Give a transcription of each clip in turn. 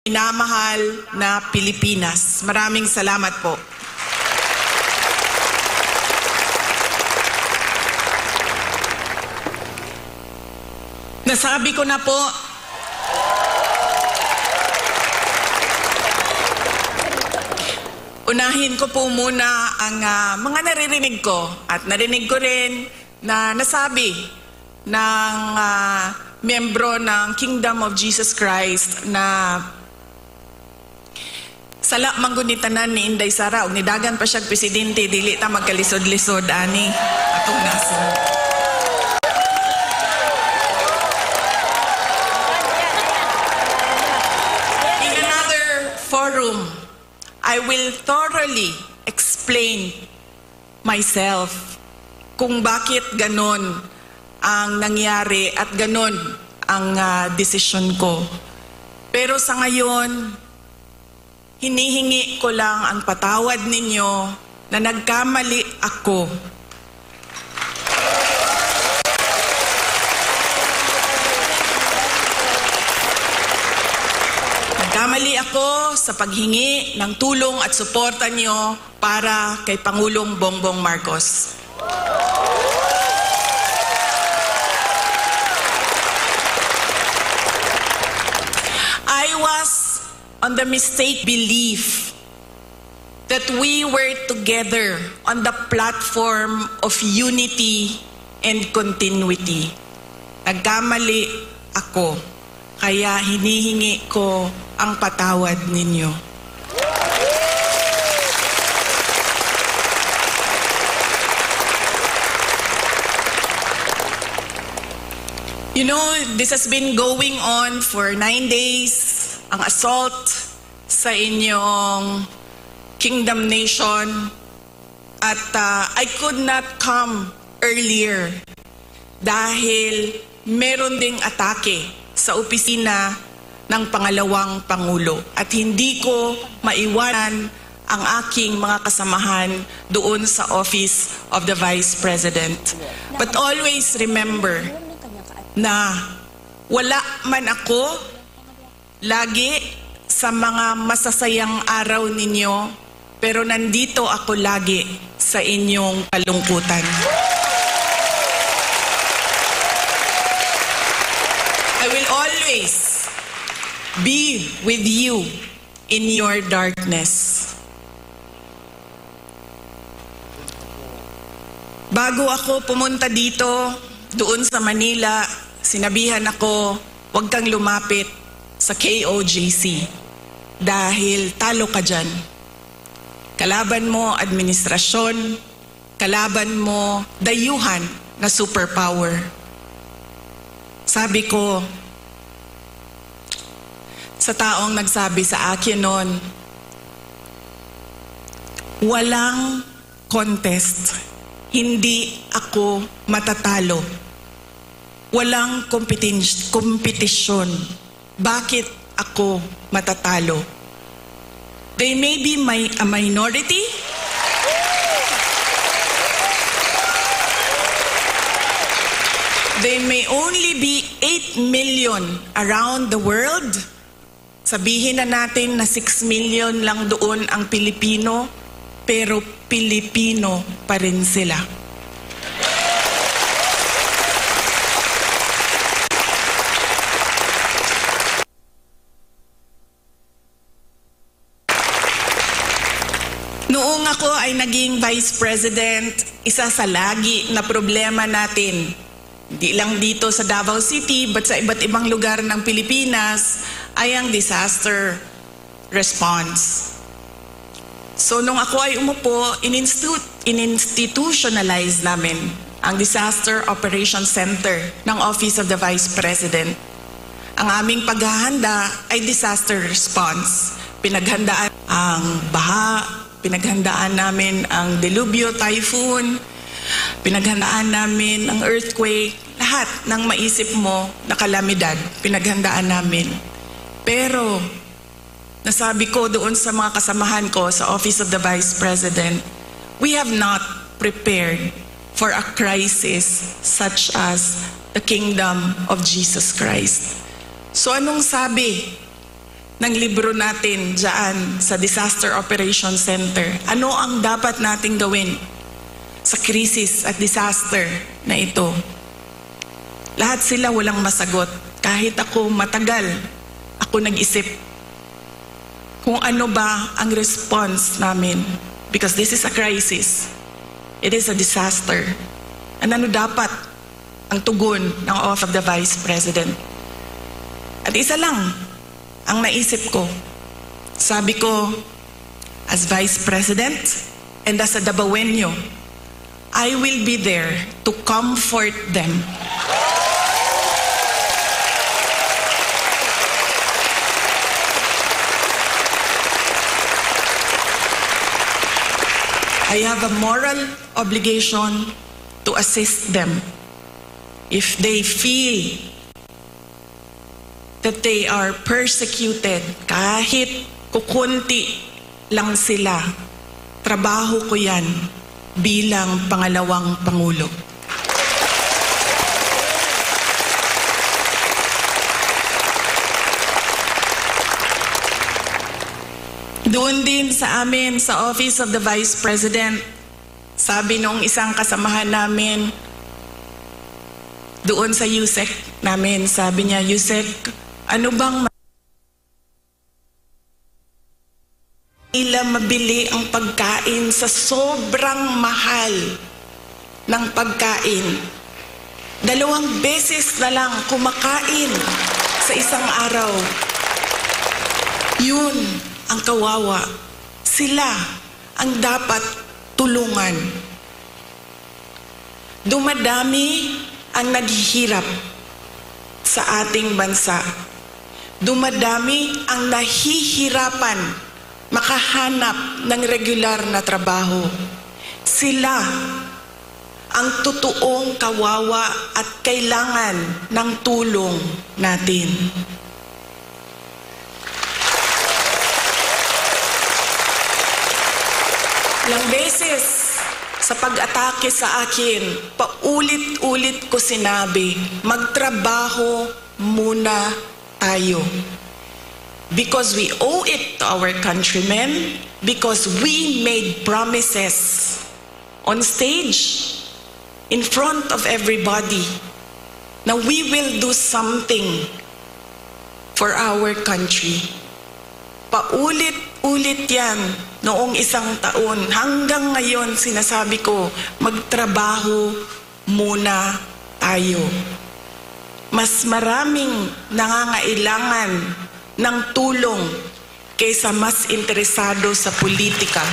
Minamahal na Pilipinas. Maraming salamat po. Nasabi ko na po, unahin ko po muna ang mga naririnig ko at narinig ko rin na nasabi ng membro ng Kingdom of Jesus Christ na sala manggunitanan ni Inday Sara ug nidagan pa siyang presidente dili ta magkalisod-lisod ani atong nasod. In another forum, I will thoroughly explain myself kung bakit ganon ang nangyari at ganon ang desisyon ko. Pero sa ngayon, hinihingi ko lang ang patawad ninyo na nagkamali ako. Nagkamali ako sa paghingi ng tulong at suporta niyo para kay Pangulong Bongbong Marcos. I was on the mistaken belief that we were together on the platform of unity and continuity. Nagkamali ako, kaya hinihingi ko ang patawad ninyo. You know, this has been going on for 9 days. Ang assault sa inyong Kingdom Nation. At I could not come earlier dahil meron ding atake sa opisina ng pangalawang Pangulo. At hindi ko maiwanan ang aking mga kasamahan doon sa Office of the Vice President. But always remember na wala man ako lagi sa mga masasayang araw ninyo, pero nandito ako lagi sa inyong kalungkutan. I will always be with you in your darkness. Bago ako pumunta dito, doon sa Manila, sinabihan ako, huwag kang lumapit sa KOJC dahil talo ka dyan. Kalaban mo administrasyon, kalaban mo dayuhan na superpower. Sabi ko sa taong nagsabi sa akin noon, walang contest, hindi ako matatalo. Walang kompetisyon. Bakit ako matatalo? They may be a minority. They may only be 8 million around the world. Sabihin na natin na 6 million lang doon ang Pilipino, pero Pilipino pa rin sila. Noong ako ay naging Vice President, isa sa lagi na problema natin, hindi lang dito sa Davao City, but sa iba't ibang lugar ng Pilipinas, ay ang disaster response. So nung ako ay umupo, in-institutionalize namin ang Disaster Operations Center ng Office of the Vice President. Ang aming paghahanda ay disaster response. Pinaghandaan ang baha, pinaghandaan namin ang delubyo, typhoon, pinaghandaan namin ang earthquake, lahat ng maisip mo na kalamidad, pinaghandaan namin. Pero, nasabi ko doon sa mga kasamahan ko sa Office of the Vice President, we have not prepared for a crisis such as the Kingdom of Jesus Christ. So anong sabi ng libro natin dyan sa Disaster Operations Center. Ano ang dapat nating gawin sa krisis at disaster na ito? Lahat sila walang masagot. Kahit ako matagal, ako nag-isip kung ano ba ang response namin. Because this is a crisis. It is a disaster. And ano dapat ang tugon ng Office of the Vice President? At isa lang ang naisip ko. Sabi ko, as Vice President and as a Dabawenyo, I will be there to comfort them. I have a moral obligation to assist them if they feel that they are persecuted. Kahit kukunti lang sila, trabaho ko yan bilang pangalawang Pangulo. Doon din sa amin, sa Office of the Vice President, sabi nung isang kasamahan namin, doon sa USEC namin, sabi niya, USEC, ano bang nila mabili ang pagkain sa sobrang mahal ng pagkain? 2 beses na lang kumakain sa isang araw. Yun ang kawawa. Sila ang dapat tulungan. Dumadami ang naghihirap sa ating bansa. Dumadami ang nahihirapan makahanap ng regular na trabaho. Sila ang totoong kawawa at kailangan ng tulong natin. Ilang beses sa pag-atake sa akin, paulit-ulit ko sinabi, magtrabaho muna tayo. Because we owe it to our countrymen, because we made promises on stage, in front of everybody, na we will do something for our country. Paulit-ulit yan noong 1 taon. Hanggang ngayon sinasabi ko, magtrabaho muna tayo. Mas maraming nangangailangan ng tulong kaysa mas interesado sa politika.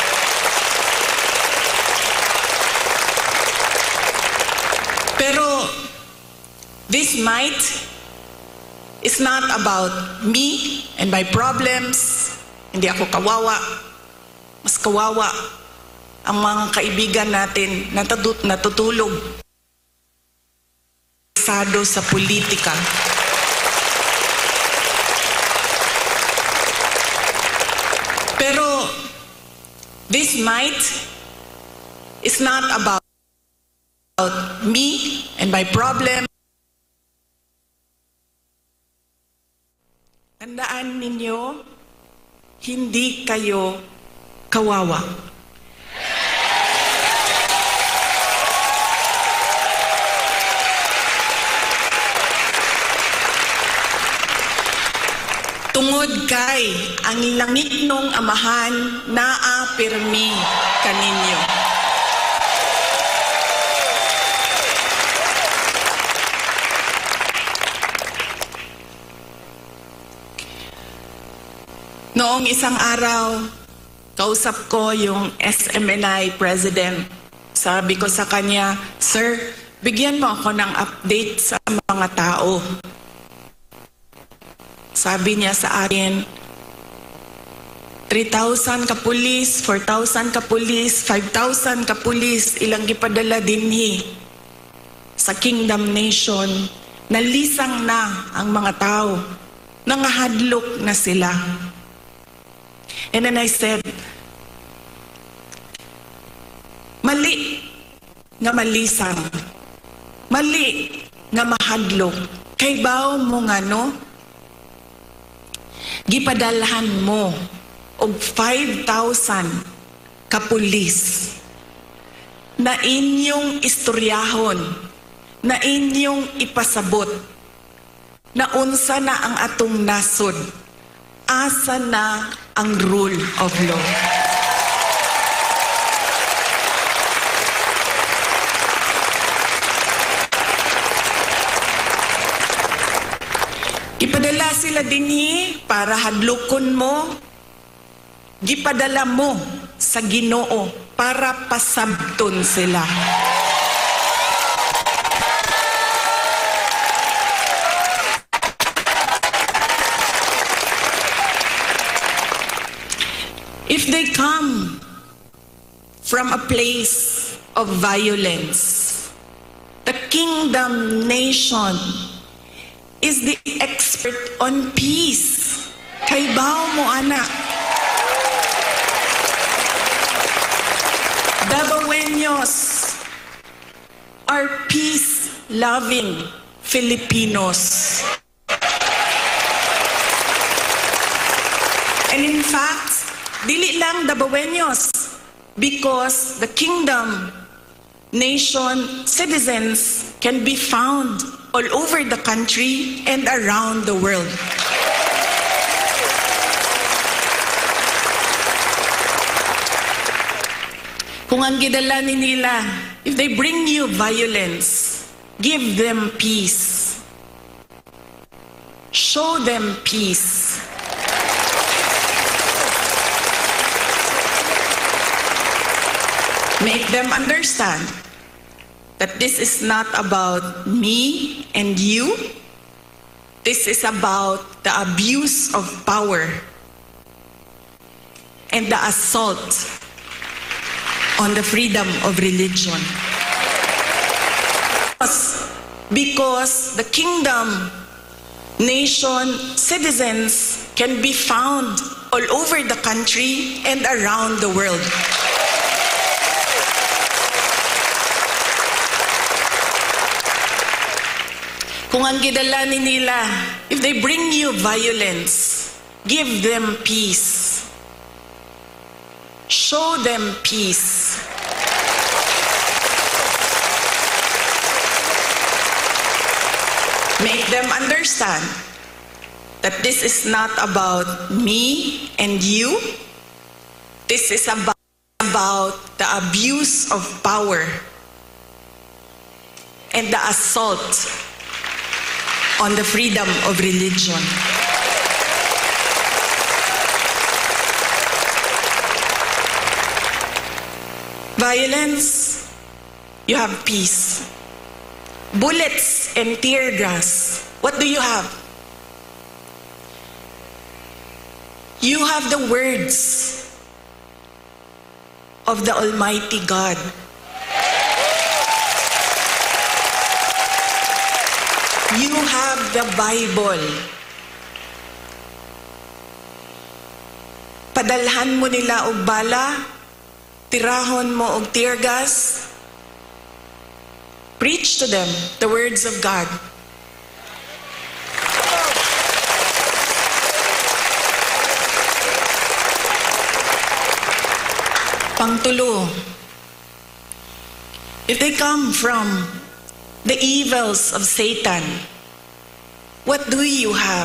Pero this might is not about me and my problems. Hindi ako kawawa. Mas kawawa ang mga kaibigan natin na natutulog sa politika. Pero this might is not about me and my problem. Tandaan ninyo, hindi kayo kawawa. Tungod kay ang langit nung amahan naa pirmi kaninyo. Noong isang araw, kausap ko yung SMNI President. Sabi ko sa kanya, Sir, bigyan mo ako ng update sa mga tao. Sabi niya sa akin, 3,000 ka pulis, 4,000 ka pulis, 5,000 ka pulis, ilang gipadala dinhi sa Kingdom Nation. Nalisang na ang mga tao. Nangahadlok na sila. And then I said, mali nga malisang, mali nga mahadlok. Kay bao mo nga no? Gipadalhan mo og 5,000 kapulis na inyong istoryahon, na inyong ipasabot na unsa na ang atong nasod, asa na ang rule of law. Ipadala sila dinhi para hadlokon mo, gipadala mo sa Ginoo para pasabton sila. If they come from a place of violence, the kingdom nation is the expert on peace. Kay bao mo, anak. Dabaweños are peace-loving Filipinos. And in fact, dili lang Dabaweños, because the kingdom nation citizens can be found all over the country and around the world. Kung ang gidala ni nila, if they bring you violence, give them peace. Show them peace. Make them understand that this is not about me and you. This is about the abuse of power and the assault on the freedom of religion. Because the kingdom nation citizens can be found all over the country and around the world. Kung ang gidala ni nila, if they bring you violence, give them peace. Show them peace. Make them understand that this is not about me and you. This is about the abuse of power and the assault on the freedom of religion. Violence, you have peace. Bullets and tear gas, what do you have? You have the words of the Almighty God. You have the Bible. Padalhan mo nila og bala, tirahon mo og tear gas. Preach to them the words of God. Pangtulo, if they come from the evils of Satan, what do you have?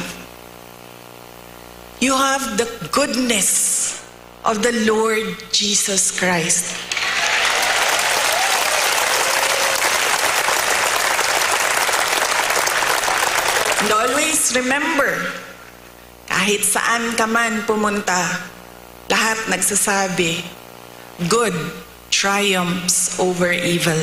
You have the goodness of the Lord Jesus Christ. And always remember, kahit saan ka man pumunta, lahat nagsasabi, good triumphs over evil.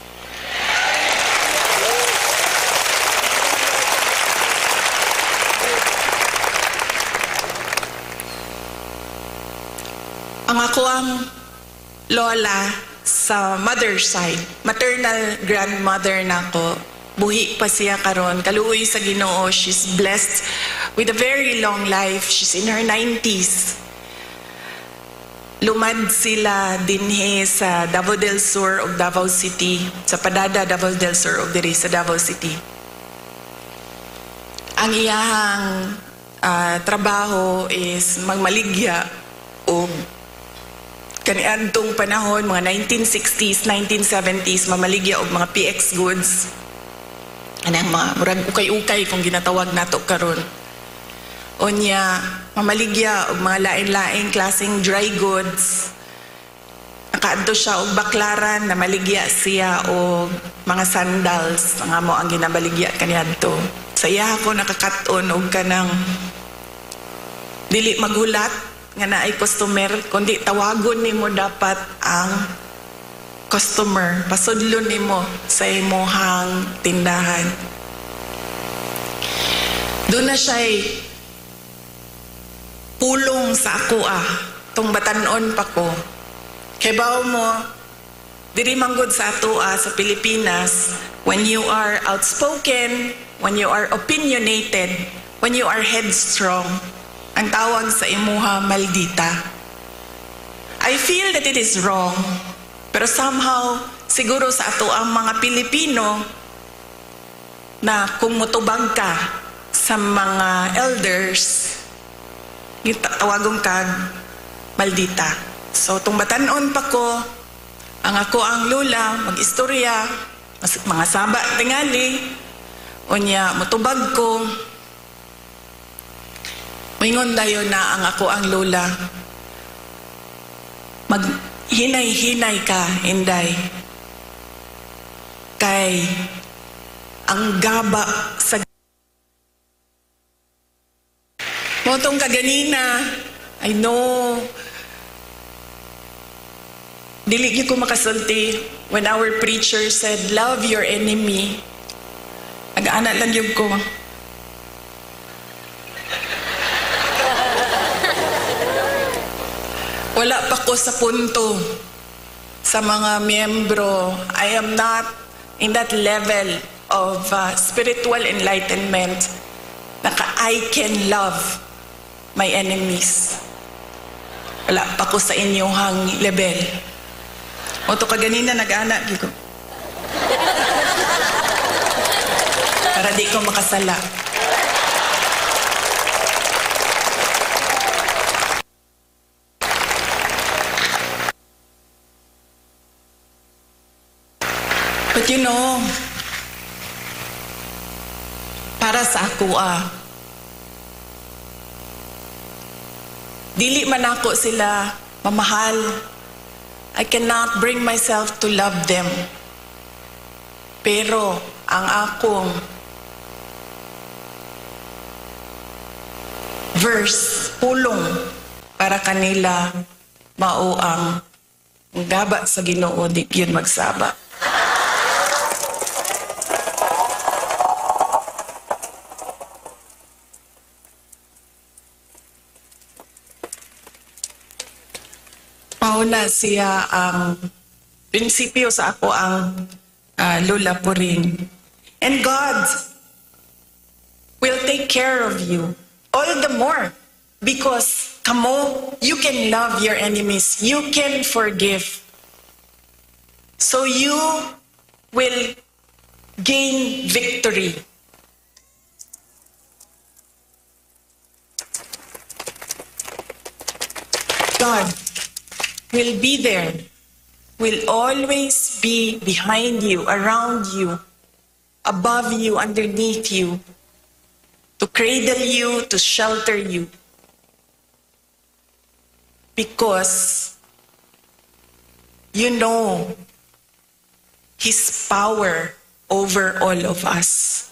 Ang ako ang lola sa mother side, maternal grandmother nako, buhi pa siya karon, kaluoy sa Ginoo. She's blessed with a very long life. She's in her 90s. Lumad sila dinhi sa Davao del Sur of Davao City, sa Padada Davao del Sur of diri sa Davao City. Ang iyahang trabaho is magmaligya o kaniadtong panahon, mga 1960s, 1970s, mamaligya og mga PX goods. Anang mga murag ukay-ukay kung ginatawag nato karon. Onya, mamaligya og mga lain-laing klaseng dry goods. Nakaadto siya og baklaran na maligya siya og mga sandals, mga mo ang ginabaligya kaniadto. Saya ako nakakaton og kanang dili magulat nga naay customer, kundi tawagon nimo dapat ang customer, pasudlon nimo sa imong tindahan. Doon na siya'y pulong sa ako tong batanon pa ko. Kay bawo mo, diri manggod sa ato sa Pilipinas, when you are outspoken, when you are opinionated, when you are headstrong, ang tawag sa imuha maldita. I feel that it is wrong, pero somehow, siguro sa ato ang mga Pilipino, na kung mutubag ka sa mga elders, tawagong kag maldita. So, tung batanon pa ko, ang ako ang lula, mag-istorya, mga saba tingali, unya, mutubag ko, mingon dayon na ang ako ang lula. Maghinay-hinay ka, Inday. Kay ang gaba sa motong kaganina, I know, dili gyud ko makasulti when our preacher said, love your enemy. Nag-ana lang yun ko. Wala pa ko sa punto sa mga miyembro. I am not in that level of spiritual enlightenment na I can love my enemies. Wala pa ko sa inyong level. O to kaganina nag-anak ko. Para di ko makasala. But you know, para sa ako dili man ako sila mamahal. I cannot bring myself to love them. Pero ang akong verse, pulong para kanila, mao ang gaba sa Ginoo, di yun magsaba. Mauna siya ang prinsipyo sa ako ang lula puring. And God will take care of you all the more because kamo, you can love your enemies, you can forgive. So you will gain victory. God will be there, will always be behind you, around you, above you, underneath you, to cradle you, to shelter you. Because you know His power over all of us.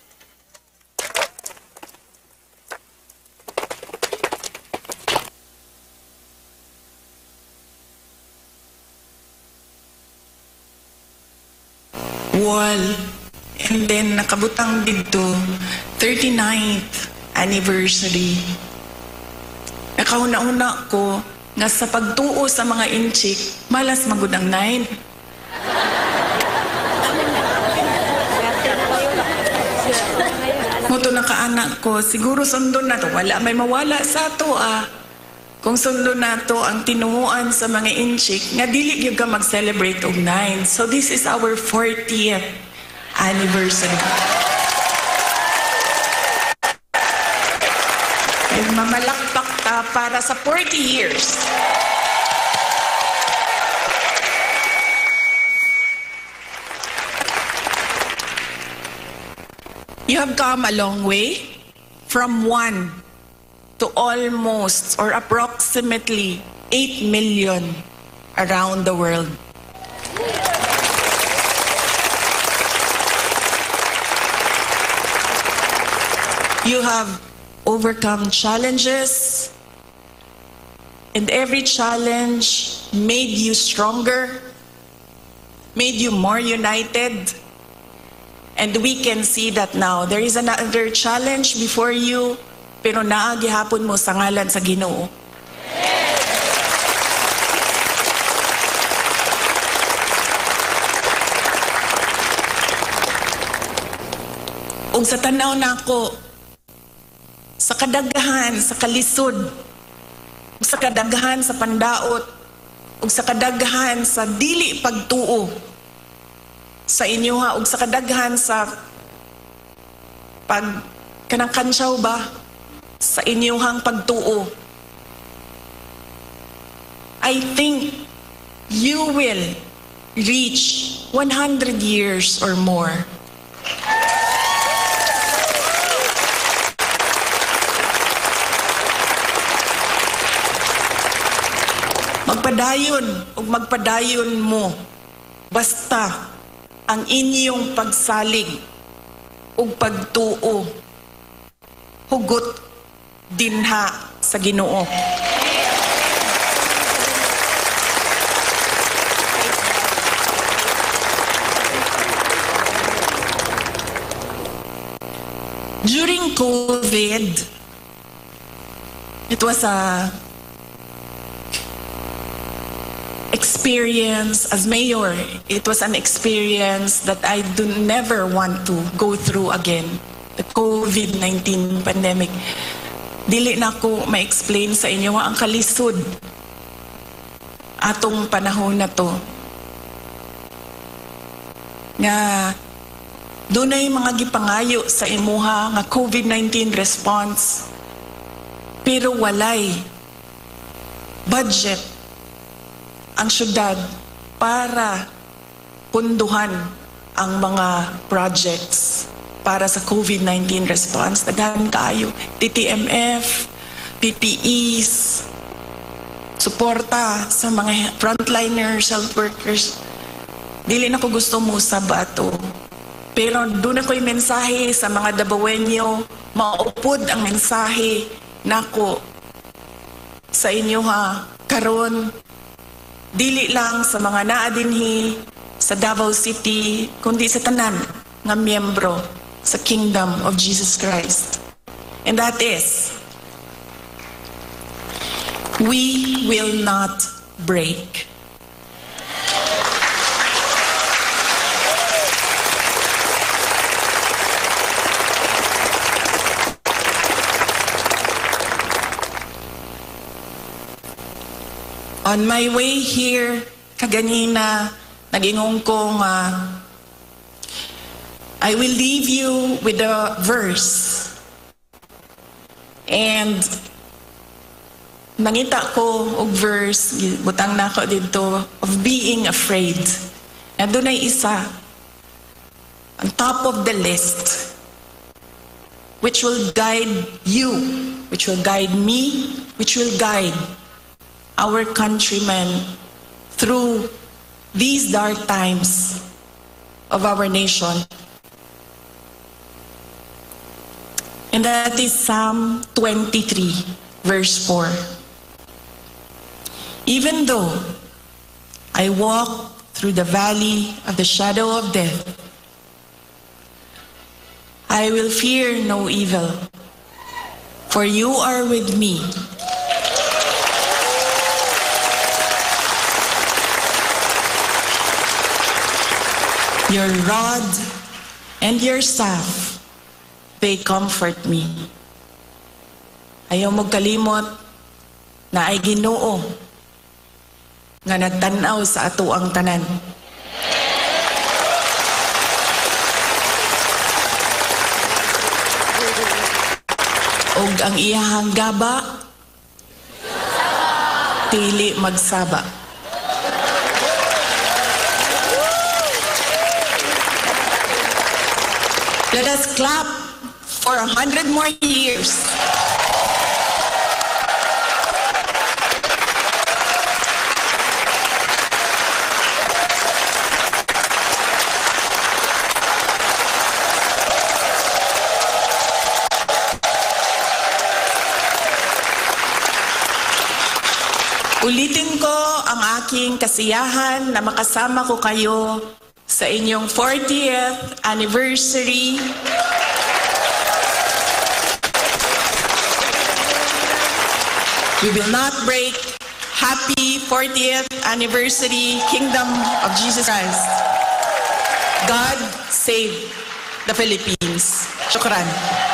Wall. And then nakabutang dito 39th anniversary. Nakauna-una ko nga sa pagtuo sa mga inchik, malas magud ang 9. Muto nakaanak ko, siguro sundon na to. Wala may mawala sa to Kung sundon na to ang tinuuan sa mga inchik, nga dili gyud ka mag-celebrate og 9. So this is our 40th anniversary. Mamalakpak ta para sa 40 years. You have come a long way from 1 to almost or approximately 8 million around the world. You have overcome challenges, and every challenge made you stronger, made you more united. And we can see that now. There is another challenge before you, pero naagihapon mo sa ngalan sa Ginoo. Ug sa tanaw nako, sa kadaghan, sa kalisod, ug sa kadaghan sa pandaot, ug sa kadaghan sa dili pagtuo sa inyo ha, ug sa kadaghan sa pag kanang kansyaw ba sa inyong pagtuo. I think you will reach 100 years or more. Magpadayon ug magpadayon mo basta ang inyong pagsalig ug pagtuo hugot dinha sa Ginoo. During COVID, it was a experience as mayor. It was an experience that I do never want to go through again. The COVID-19 pandemic. Dili na ko ma-explain sa inyo ang kalisod atong panahon na to. Nga dunay mga gipangayo sa imuha nga COVID-19 response, pero walay budget ang syudad para punduhan ang mga projects para sa COVID-19 response. Daghan kaayo, TTMF, PPEs, suporta sa mga frontliners, health workers. Dili na ko gusto mo sa bato. Pero doon ako'y mensahe sa mga Dabawenyo, maupod ang mensahe nako sa inyo karon. Dili lang sa mga naadinhi sa Davao City, kundi sa tanan nga miyembro sa Kingdom of Jesus Christ. And that is, we will not break. On my way here, kaganina, nag-ingong ko I will leave you with a verse. And nangita ko og verse, butang na ko dito, of being afraid. And doon ay isa, on top of the list, which will guide you, which will guide me, which will guide our countrymen through these dark times of our nation. And that is Psalm 23, verse 4. Even though I walk through the valley of the shadow of death, I will fear no evil, for you are with me. Your rod and your staff, they comfort me. Ayaw mo kalimot na ay Ginoo nga nagtanaw sa ato ang tanan. ug ang iyahang gaba dili magsaba. Let us clap for 100 more years. Ulitin ko ang aking kasiyahan na makasama ko kayo sa inyong 40th anniversary. We will not break. Happy 40th anniversary, Kingdom of Jesus Christ. God save the Philippines. Shukran.